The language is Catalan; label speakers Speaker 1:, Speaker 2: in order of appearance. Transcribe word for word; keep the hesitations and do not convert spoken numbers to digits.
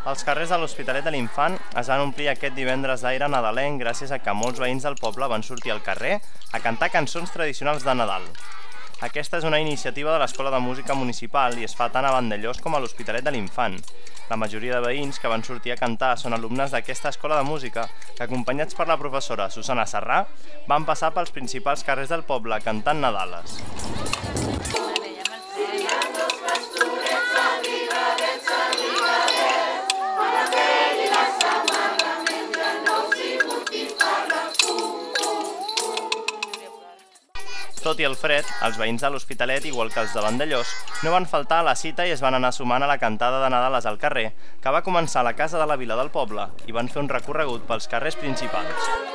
Speaker 1: Els carrers de l'Hospitalet de l'Infant es van omplir aquest divendres d'aire nadalenc gràcies a que molts veïns del poble van sortir al carrer a cantar cançons tradicionals de Nadal. Aquesta és una iniciativa de l'Escola de Música Municipal i es fa tant a Vandellòs com a l'Hospitalet de l'Infant. La majoria de veïns que van sortir a cantar són alumnes d'aquesta escola de música que, acompanyats per la professora Susana Sarrà, van passar pels principals carrers del poble cantant Nadales. Tot i el fred, els veïns de l'Hospitalet, igual que els de Vandellòs, no van faltar a la cita i es van anar sumant a la cantada de Nadales al carrer, que va començar a la Casa de la Vila del poble i van fer un recorregut pels carrers principals.